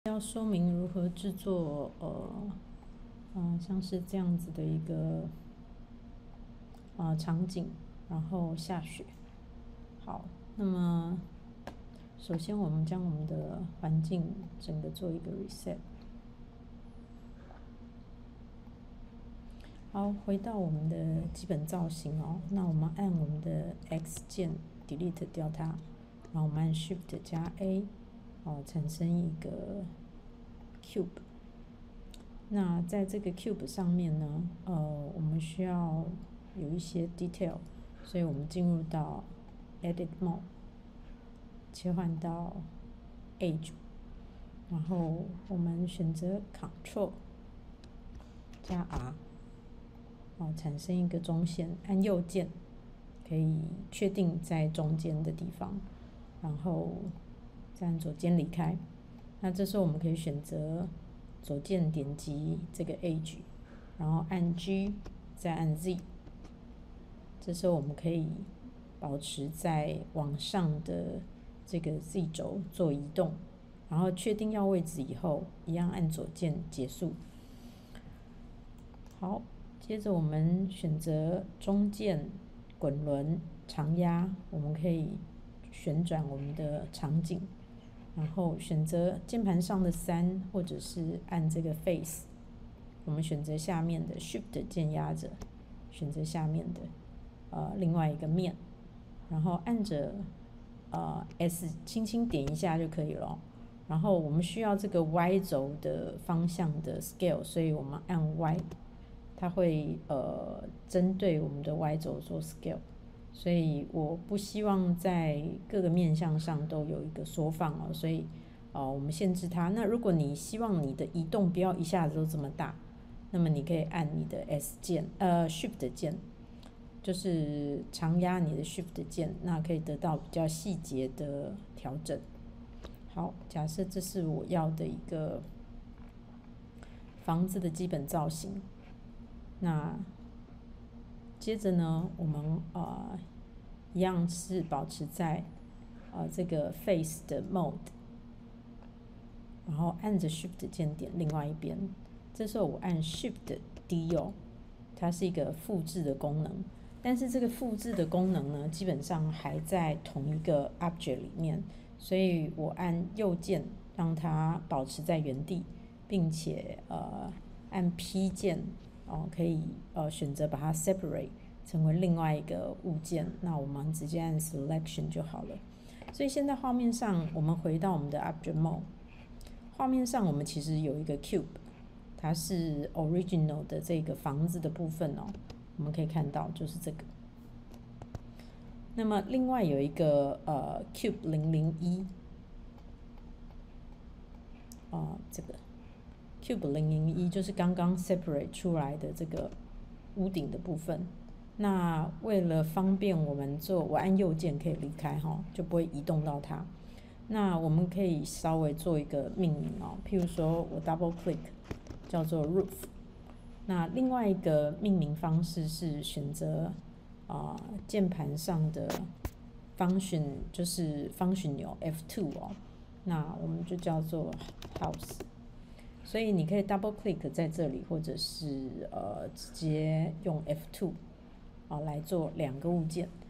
要说明如何制作像是这样子的一个场景，然后下雪。好，那么首先我们将我们的环境整个做一个 reset。好，回到我们的基本造型哦。那我们按我们的 X 键 delete 掉它，然后我们按 Shift 加 A， 产生一个 cube。那在这个 cube 上面呢，我们需要有一些 detail， 所以我们进入到 Edit Mode， 切换到 Edge， 然后我们选择 Ctrl 加 R， 产生一个中线，按右键可以确定在中间的地方，然后再按左键离开。那这时候我们可以选择左键点击这个 Edge， 然后按 G， 再按 Z。这时候我们可以保持在往上的这个 Z 轴做移动，然后确定要位置以后，一样按左键结束。好，接着我们选择中键滚轮长压，我们可以旋转我们的场景。然后选择键盘上的3，或者是按这个 Face， 我们选择下面的 Shift 键压着，选择下面的另外一个面，然后按着S 轻轻点一下就可以了。然后我们需要这个 Y 轴的方向的 Scale， 所以我们按 Y， 它会针对我们的 Y 轴做 Scale。所以我不希望在各个面向上都有一个缩放哦，所以我们限制它。那如果你希望你的移动不要一下子都这么大，那么你可以按你的 S 键Shift 键，就是长压你的 Shift 键，那可以得到比较细节的调整。好，假设这是我要的一个房子的基本造型，那接着呢，我们一样是保持在这个 Face 的 Mode， 然后按着 Shift 键点另外一边。这时候我按 Shift D 哦，它是一个复制的功能，但是这个复制的功能呢，基本上还在同一个 Object 里面，所以我按右键让它保持在原地，并且按 P 键可以选择把它 separate 成为另外一个物件，那我们直接按 Selection 就好了。所以现在画面上，我们回到我们的 Object Mode， 画面上我们其实有一个 Cube， 它是 Original 的这个房子的部分哦，我们可以看到就是这个。那么另外有一个Cube 001，这个 Cube 001就是刚刚 separate 出来的这个屋顶的部分。那为了方便我们做，我按右键可以离开哈，就不会移动到它。那我们可以稍微做一个命名哦，譬如说我 double click 叫做 roof。那另外一个命名方式是选择键盘上的function，就是function 钮 F2 哦，那我们就叫做 house。所以你可以 double click 在这里，或者是直接用 F2 来做2个物件。